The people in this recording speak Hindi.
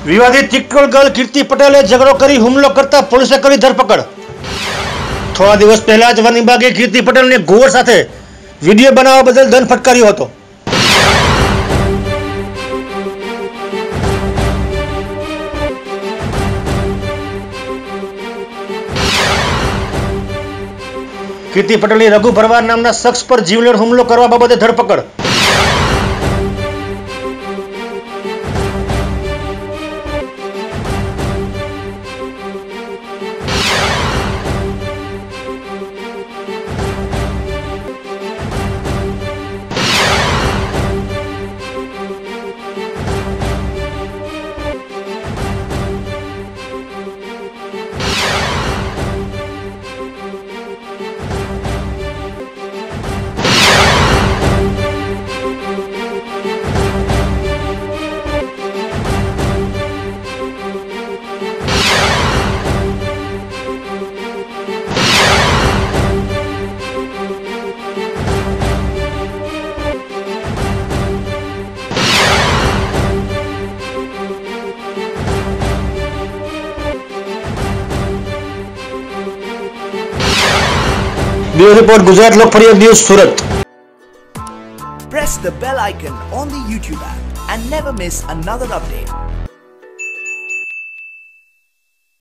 विवादित टिकटॉक गर्ल कीर्ति पटेले झगड़ो करी हुमलो करता पोलीसे करी धरपकड़। थोड़ा दिवस पहला ज वन विभागे कीर्ति पटेलने घोर साथे वीडियो बनाववा बदल दंड फटकार्यो हतो। कीर्ति पटेलनी रघु भरवाड नामना शख्स पर जीवलेण हुमलो करवा बाबते धरपकड़। ब्यूरो रिपोर्ट गुजलोकफरियाद news Surat. Press the bell icon on the YouTube app and never miss another update.